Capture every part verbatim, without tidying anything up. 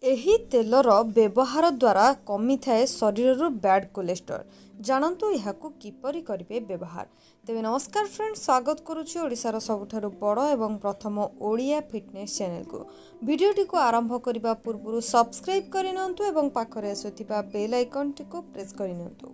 ଏହି ତେଲର ବ୍ୟବହାର ଦ୍ୱାରା କମିଥାଏ ଶରୀରରୁ ବ୍ୟାଡ୍ କୋଲେଷ୍ଟ୍ରଲ୍। ଜାଣନ୍ତୁ ଏହାକୁ କିପରି କରିବେ ବ୍ୟବହାର। ତେବେ ନମସ୍କାର ଫ୍ରେଣ୍ଡ, ସ୍ୱାଗତ କରୁଛି ଓଡ଼ିଶାର ସବୁଠାରୁ ବଡ଼ ଏବଂ ପ୍ରଥମ ଓଡ଼ିଆ ଫିଟନେସ୍ ଚ୍ୟାନେଲକୁ। ଭିଡ଼ିଓଟିକୁ ଆରମ୍ଭ କରିବା ପୂର୍ବରୁ ସବସ୍କ୍ରାଇବ୍ କରିନିଅନ୍ତୁ ଏବଂ ପାଖରେ ଆସୁଥିବା ବେଲ୍ ଆଇକନ୍ଟିକୁ ପ୍ରେସ୍ କରିନିଅନ୍ତୁ।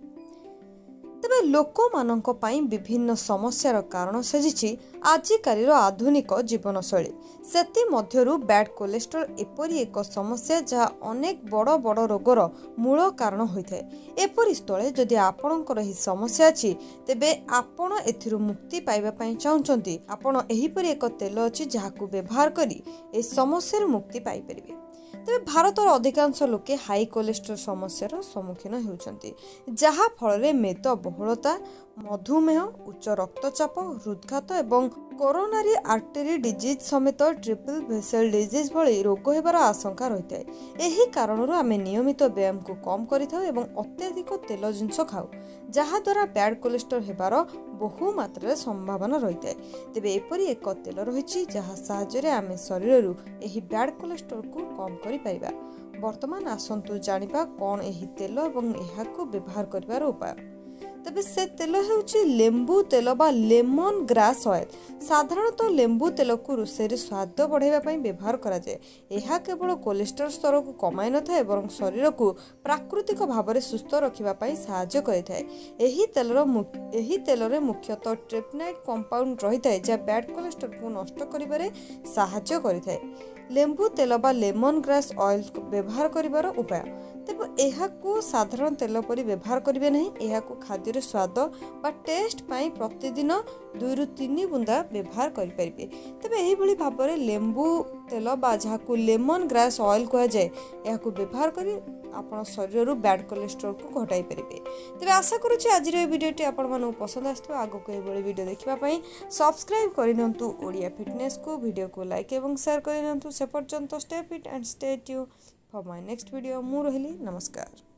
ତେବେ ଲୋକମାନଙ୍କ ପାଇଁ ବିଭିନ୍ନ ସମସ୍ୟାର କାରଣ ସାଜିଛି ଆଜିକାଲିର ଆଧୁନିକ ଜୀବନଶୈଳୀ। ସେଥିମଧ୍ୟରୁ ବ୍ୟାଡ୍ କୋଲେଷ୍ଟ୍ରଲ୍ ଏପରି ଏକ ସମସ୍ୟା ଯାହା ଅନେକ ବଡ଼ ବଡ଼ ରୋଗର ମୂଳ କାରଣ ହୋଇଥାଏ। ଏପରି ସ୍ଥଳେ ଯଦି ଆପଣଙ୍କର ଏହି ସମସ୍ୟା ଅଛି, ତେବେ ଆପଣ ଏଥିରୁ ମୁକ୍ତି ପାଇବା ପାଇଁ ଚାହୁଁଛନ୍ତି, ଆପଣ ଏହିପରି ଏକ ତେଲ ଅଛି ଯାହାକୁ ବ୍ୟବହାର କରି ଏହି ସମସ୍ୟାରୁ ମୁକ୍ତି ପାଇପାରିବେ। ତେବେ ଭାରତର ଅଧିକାଂଶ ଲୋକେ ହାଇ କୋଲେଷ୍ଟ୍ରଲ୍ ସମସ୍ୟାର ସମ୍ମୁଖୀନ ହେଉଛନ୍ତି, ଯାହା ଫଳରେ ମେଦବହୁଳତା, ମଧୁମେହ, ଉଚ୍ଚ ରକ୍ତଚାପ, ହୃଦଘାତ ଏବଂ କୋରୋନାରୀ ଆର୍ଟେରୀ ଡିଜିଜ୍ ସମେତ ଟ୍ରିପଲ୍ ଭେସେଲ୍ ଡିଜିଜ୍ ଭଳି ରୋଗ ହେବାର ଆଶଙ୍କା ରହିଥାଏ। ଏହି କାରଣରୁ ଆମେ ନିୟମିତ ବ୍ୟାୟାମକୁ କମ୍ କରିଥାଉ ଏବଂ ଅତ୍ୟଧିକ ତେଲ ଜିନିଷ ଖାଉ, ଯାହାଦ୍ୱାରା ବ୍ୟାଡ୍ କୋଲେଷ୍ଟ୍ରଲ୍ ହେବାର ବହୁ ମାତ୍ରାରେ ସମ୍ଭାବନା ରହିଥାଏ। ତେବେ ଏପରି ଏକ ତେଲ ରହିଛି ଯାହା ସାହାଯ୍ୟରେ ଆମେ ଶରୀରରୁ ଏହି ବ୍ୟାଡ୍ କୋଲେଷ୍ଟ୍ରଲ୍କୁ କମ୍ କରିପାରିବା। ବର୍ତ୍ତମାନ ଆସନ୍ତୁ ଜାଣିବା କ'ଣ ଏହି ତେଲ ଏବଂ ଏହାକୁ ବ୍ୟବହାର କରିବାର ଉପାୟ। ତେବେ ସେ ତେଲ ହେଉଛି ଲେମ୍ବୁ ତେଲ ବା ଲେମନ୍ ଗ୍ରାସ୍ ଅଏଲ୍। ସାଧାରଣତଃ ଲେମ୍ବୁ ତେଲକୁ ରୋଷେଇରେ ସ୍ୱାଦ ବଢ଼ାଇବା ପାଇଁ ବ୍ୟବହାର କରାଯାଏ। ଏହା କେବଳ କୋଲେଷ୍ଟ୍ରଲ୍ ସ୍ତରକୁ କମାଇ ନଥାଏ ବରଂ ଶରୀରକୁ ପ୍ରାକୃତିକ ଭାବରେ ସୁସ୍ଥ ରଖିବା ପାଇଁ ସାହାଯ୍ୟ କରିଥାଏ। ଏହି ତେଲର ଏହି ତେଲରେ ମୁଖ୍ୟତଃ ଟ୍ରିପ୍ଟୋନାଇନ୍ କମ୍ପାଉଣ୍ଡ ରହିଥାଏ, ଯାହା ବ୍ୟାଡ୍ କୋଲେଷ୍ଟ୍ରଲ୍କୁ ନଷ୍ଟ କରିବାରେ ସାହାଯ୍ୟ କରିଥାଏ। ଲେମ୍ବୁ ତେଲ ବା ଲେମନ୍ ଗ୍ରାସ୍ ଅଏଲ୍ ବ୍ୟବହାର କରିବାର ଉପାୟ। ତେବେ ଏହାକୁ ସାଧାରଣ ତେଲ ପରି ବ୍ୟବହାର କରିବେ ନାହିଁ। ଏହାକୁ ଖାଦ୍ୟରେ ସ୍ୱାଦ ବା ଟେଷ୍ଟ ପାଇଁ ପ୍ରତିଦିନ ଦୁଇରୁ ତିନି ବୁନ୍ଦା ବ୍ୟବହାର କରିପାରିବେ। ତେବେ ଏହିଭଳି ଭାବରେ ଲେମ୍ବୁ ତେଲ ବା ଯାହାକୁ ଲେମନ୍ ଗ୍ରାସ୍ ଅଏଲ୍ କୁହାଯାଏ, ଏହାକୁ ବ୍ୟବହାର କରି ଆପଣ ଶରୀରରୁ ବ୍ୟାଡ୍ କୋଲେଷ୍ଟ୍ରଲ୍କୁ ଘଟାଇ ପାରିବେ। ତେବେ ଆଶା କରୁଛି ଆଜିର ଏହି ଭିଡ଼ିଓଟି ଆପଣମାନଙ୍କୁ ପସନ୍ଦ ଆସିଥିବ। ଆଗକୁ ଏଭଳି ଭିଡ଼ିଓ ଦେଖିବା ପାଇଁ ସବସ୍କ୍ରାଇବ୍ କରିନିଅନ୍ତୁ ଓଡ଼ିଆ ଫିଟନେସ୍କୁ। ଭିଡ଼ିଓକୁ ଲାଇକ୍ ଏବଂ ସେୟାର କରିନିଅନ୍ତୁ। ସେ ପର୍ଯ୍ୟନ୍ତ stay fit and stay tuned for my next video. ମୁଁ ରହିଲି, ନମସ୍କାର।